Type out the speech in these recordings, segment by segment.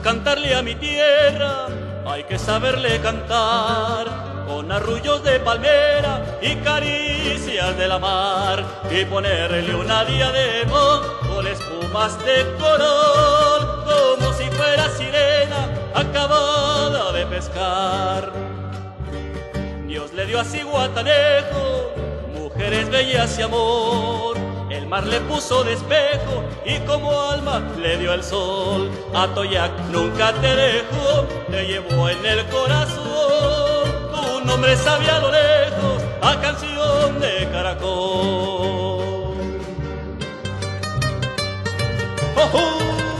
cantarle a mi tierra hay que saberle cantar, con arrullos de palmera y caricias de la mar, y ponerle una diadema con espumas de coral, como si fuera sirena acabada de pescar. Dios le dio a Zihuatanejo mujeres bellas y amor, el mar le puso de espejo y como alma le dio el sol. A Toyac nunca te dejo, te llevo en el corazón, tu nombre sabe a lo lejos a canción de caracol. ¡Oh, oh!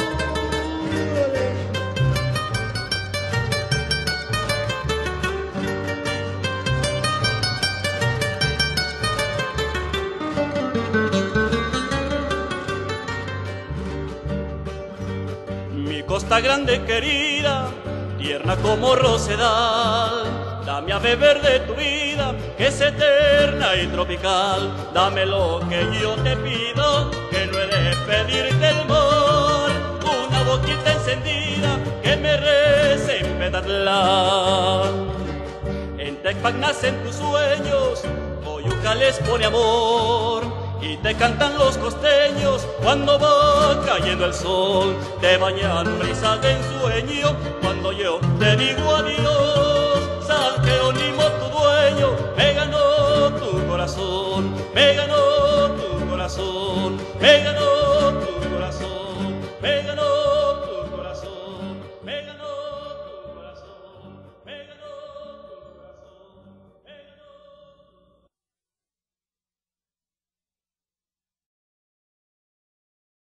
Mi costa grande querida, tierna como rosedal, dame a beber de tu vida, que es eterna y tropical. Dame lo que yo te pido, que no he de pedirte el mar, una boquita encendida que me rece en Petatlán. En Tecpac nacen tus sueños, Coyuca les pone amor, y te cantan los costeños cuando va cayendo el sol. Te bañan brisas de ensueño cuando yo te digo adiós. San Jerónimo tu dueño me ganó tu corazón, me ganó tu corazón, me ganó